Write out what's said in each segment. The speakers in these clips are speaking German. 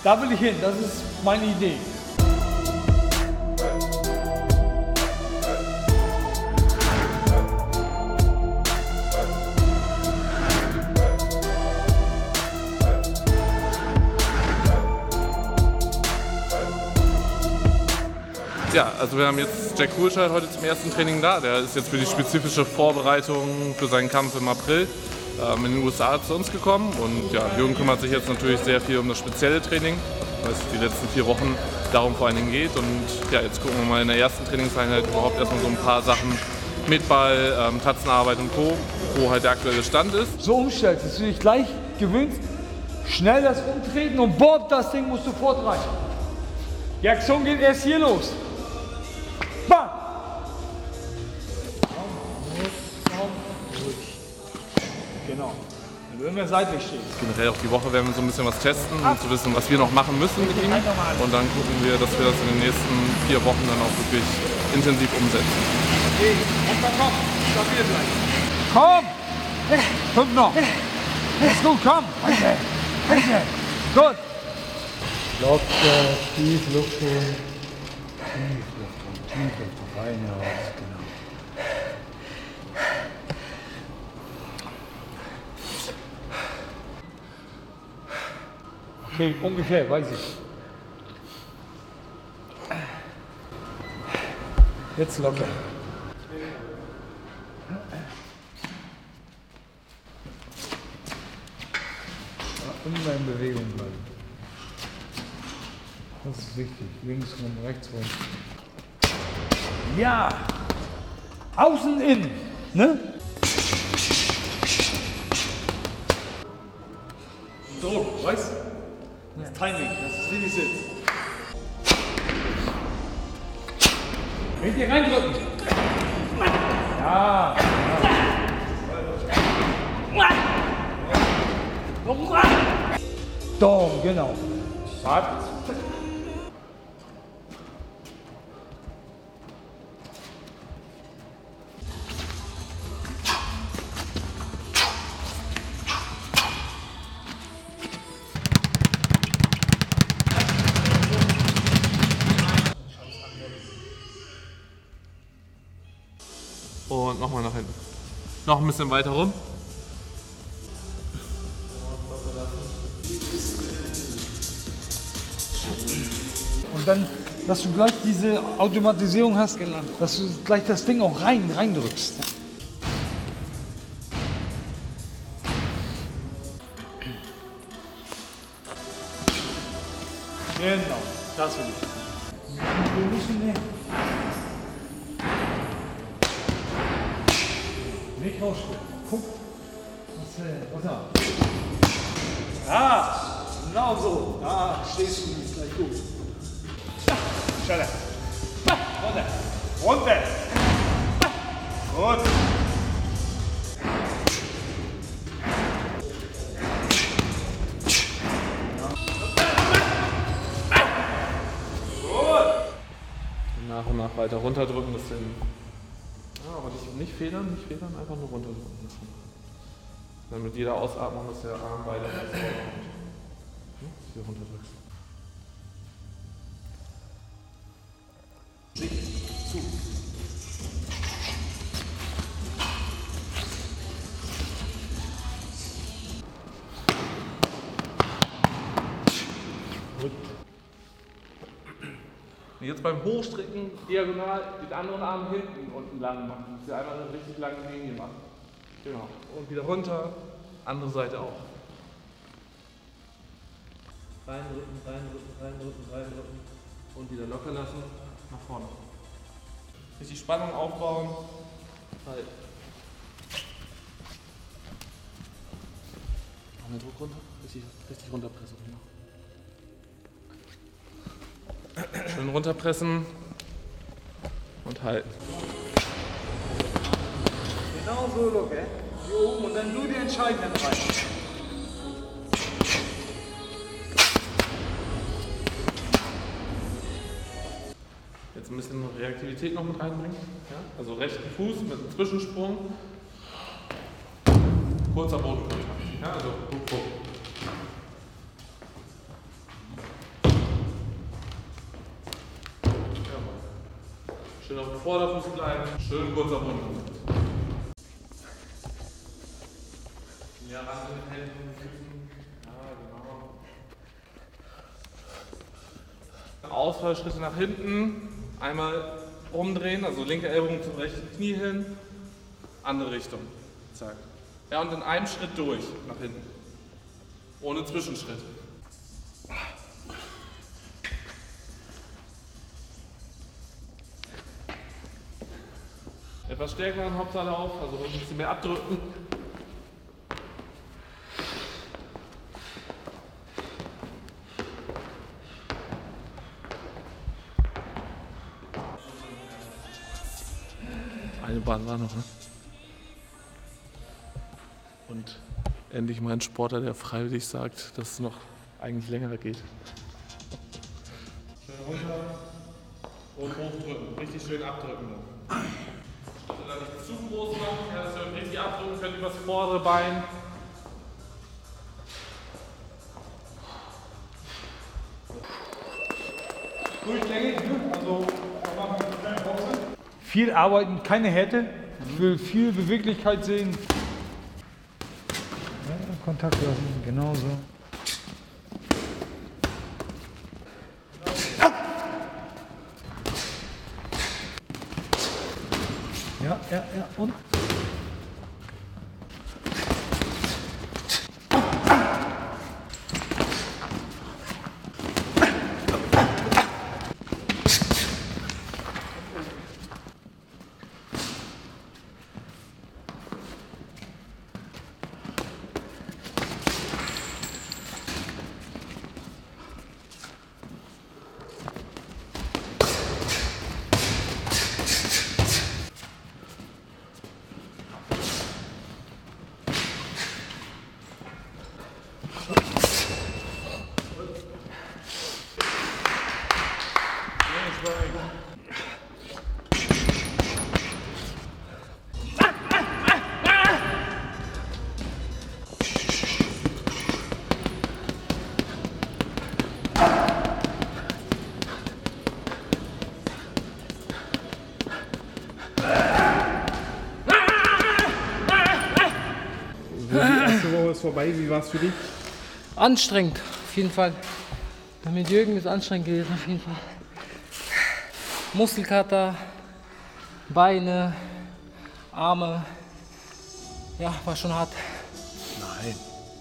Da will ich hin, das ist meine Idee. Ja, also wir haben jetzt Jack Ruhescheid heute zum ersten Training da. Der ist jetzt für die spezifische Vorbereitung für seinen Kampf im April in den USA zu uns gekommen. Und ja, Jürgen kümmert sich jetzt natürlich sehr viel um das spezielle Training, weil es die letzten 4 Wochen darum vor allen Dingen geht. Und ja, jetzt gucken wir mal in der ersten Trainingseinheit überhaupt erstmal so ein paar Sachen mit Ball, Tatzenarbeit und Co., wo halt der aktuelle Stand ist. So umstellst, dass du dich gleich gewöhnst, schnell das Umtreten und bob, das Ding musst du sofort rein. Die Aktion geht erst hier los. Bam! Genau. Wenn du immer seitlich stehst. Generell auch die Woche werden wir so ein bisschen was testen, um zu wissen, was wir noch machen müssen mit ihm. Und dann gucken wir, dass wir das in den nächsten 4 Wochen dann auch wirklich intensiv umsetzen. Okay, komm, stabil bleiben. Komm! 5 noch. Ist gut, komm. Gut. Locker, tief Luft holen. Tief Luft rein, raus, genau. Okay, ungefähr, weiß ich. Jetzt locker. Immer in Bewegung bleiben. Das ist wichtig. Links rum, rechts rum. Ja! Außen, innen. Ne? Druck, weißt du? Das Timing, das ist wie die sitzt. Wenn ihr reindrücken. Ja. Doch, genau. Warte. Und nochmal nach hinten. Noch ein bisschen weiter rum. Und dann, dass du gleich diese Automatisierung hast, dass du gleich das Ding auch reindrückst. Genau, das will ich. Wir müssen nicht rausspringen. Guck. Was da? Ah, genau so. Ah, stehst du nicht gleich gut. Schneller. Runter. Runter. Gut. Nach und nach weiter runterdrücken, das den. Ja, aber nicht federn, einfach nur runterdrücken. Dann mit jeder Ausatmung, dass der Arm weiter vorkommt. Hier runterdrückst. Zu. Gut. Jetzt beim Hochstrecken diagonal den anderen Arm hinten unten lang machen. Dass ihr einmal eine richtig lange Linie macht. Genau. Und wieder runter, andere Seite auch. Reindrücken, reindrücken, reindrücken, reindrücken. Und wieder locker lassen, nach vorne. Richtig Spannung aufbauen. Halt. Noch Druck runter, richtig runterpressen. Schön runterpressen und halten. Genau so, look, hier oben und dann nur die entscheidenden rein. Jetzt ein bisschen Reaktivität noch mit reinbringen. Ja? Also rechten Fuß mit einem Zwischensprung. Kurzer Bodenkontakt. Ja, also guck. Schön auf dem Vorderfuß bleiben, schön kurz am Mund. Ja, ran mit den Händen und Füßen. Ja, genau. Ausfallschritte nach hinten. Einmal umdrehen, also linke Ellbogen zum rechten Knie hin. Andere Richtung. Zack. Ja, und in einem Schritt durch nach hinten. Ohne Zwischenschritt. Etwas stärker in Hauptsaal auf, also ein bisschen mehr abdrücken. Eine Bahn war noch, ne? Und endlich mal ein Sportler, der freiwillig sagt, dass es noch eigentlich länger geht. Schön runter und hochdrücken. Richtig schön abdrücken. Also dann nicht zu groß machen, ja, dass ihr richtig abdrücken könnt über das vordere Bein. Durchgängig, also da machen wir eine kleine Pause. Viel arbeiten, keine Härte. Ich will viel Beweglichkeit sehen. Ja, Kontakt lassen, genauso. Ja, und? Die erste Woche ist vorbei, wie war es für dich? Anstrengend, auf jeden Fall. Mit Jürgen ist es anstrengend gewesen, auf jeden Fall. Muskelkater, Beine, Arme. Ja, war schon hart. Nein.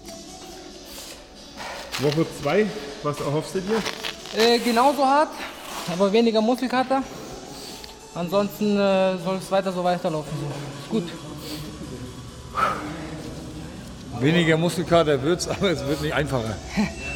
Woche 2, was erhoffst du dir? Genauso hart, aber weniger Muskelkater. Ansonsten soll es weiter so weiterlaufen. So. Ist gut. Weniger Muskelkater wird's, aber es wird nicht einfacher.